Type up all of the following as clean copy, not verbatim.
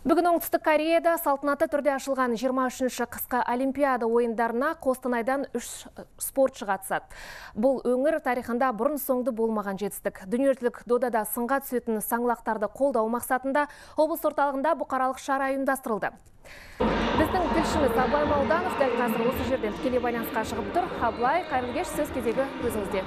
Бүгін Оңтүстік Кореяда салтанатты түрде ашылған 23-ші қысқы Олимпиада ойындарына Қостанайдан 3 спортшы қатысады. Бұл өңір тарихында бұрын соңды болмаған жетістік. Дүниежүзілік додада сынға түсетін саңлақтарды қолдау мақсатында облыс орталығында бұқаралық шара ұйымдастырылды. Біздің тілшіміз Абылай Мауданов дәл қазір осы жерден тікелей байланысқа шығып тұр. Абылай, қайырлы кеш, сөз кезегі өзіңізде.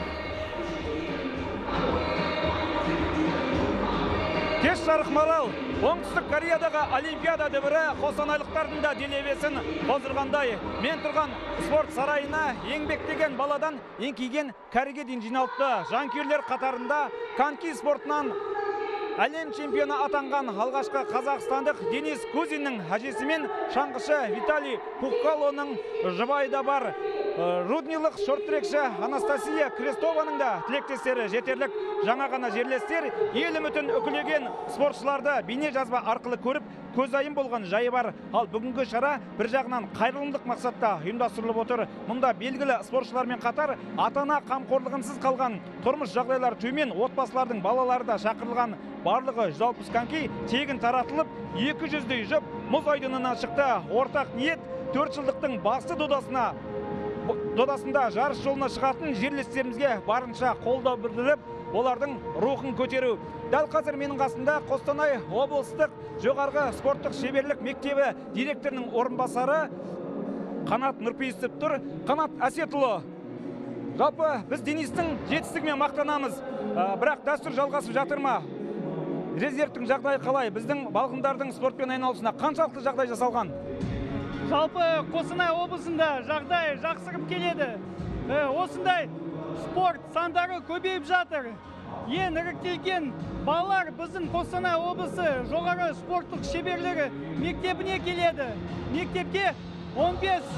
Кеш жарық Марал. Оңтүстік Кореядағы Олимпиада дүбірі қостанайлықтардың да делебесін қоздырғандай. Мен тұрған спорт сарайына еңбектеген баладан еңкейген кәріге дейін жиналыпты. Жанкүйерлер қатарында коньки спортынан әлем чемпионы атанған алғашқы қазақстандық Денис Кузиннің әжесі мен шаңғышы Виталий Пухкалоның жұбайы да бар. Руднилық шорт-трекші Анастасия Крестованың да тілектестері жетерлік. Жаңа ғана жерлестер ел үмітін үкілеген спортшыларды бейне жазба арқылы көріп, көзайым болған жайы бар. Ал бүгінгі шара бір жағынан қайырымдылық мақсатта ұйымдастырылып отыр. Мұнда белгілі спортшылармен қатар ата-ана қамқорлығынсыз қалған, тұрмыс жағдайлары төмен отбасылардың балалары да шақырылған. Барлығы 160 коньки тегін таратылып, 200-дей жұп мұз айдынына шықты. Ортақ ниет 4 жылдықтың басты додасында жарыс жолына шығатын жерлестерімізге барынша қолдау білдіріп, олардың рухын көтеру. Дәл қазір менің қасында Қостанай облыстық жоғарғы спорттық шеберлік мектебі директорының орынбасары Қанат Нұрпейісов тұр. Қанат Әсетұлы, жалпы біз Денистің жетістігімен мақтанамыз, бірақ дәстүр жалғасып жатыр ма? Резервтің жағдайы қалай? Біздің балғындардың спортпен айналысуына қаншалықты жағдай жасалған? Жалпы Қостанай облысында жағдай жақсырып келеді. Осындай спорт сандары көбейіп жатыр. Ең іріктелген балалар біздің Қостанай облысы жоғары спорттық шеберлері мектебіне келеді. Мектепке 15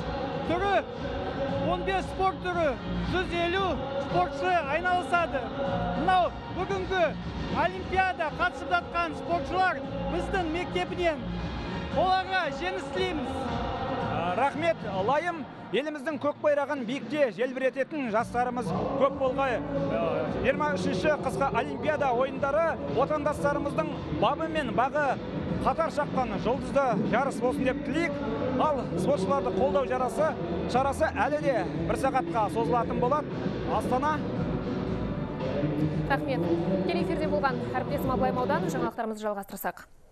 спорт түрі, 150 спортшы айналысады. Мынау бүгінгі Олимпиада қатысып жатқан спортшылар біздің мектебінен. Оларға жеңіс тілейміз. Рахмет, лайым. Еліміздің көк байрағын биікте желбірететін жастарымыз көп болғай. 23-ші қысқы Олимпиада ойындары отандастарымыздың бабы мен бағы қатар шаққан жұлдызды жарыс болсын деп тілейік. Ал спортшыларды қолдау шарасы әлі де 1 сағатқа созылатын болады. Астана. Рахмет. Тікелей эфирде болған әріптесім Абылай Мауданов, жаңалықтарымызды жалғастырсақ.